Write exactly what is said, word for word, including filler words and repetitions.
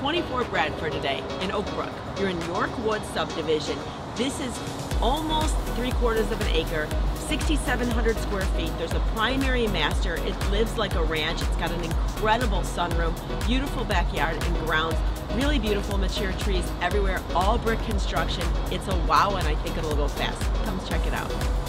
twenty-four Bradford today in Oak Brook. You're in York Woods subdivision. This is almost three quarters of an acre, sixty-seven hundred square feet. There's a primary master. It lives like a ranch. It's got an incredible sunroom, beautiful backyard and grounds, really beautiful mature trees everywhere, all brick construction. It's a wow, and I think it'll go fast. Come check it out.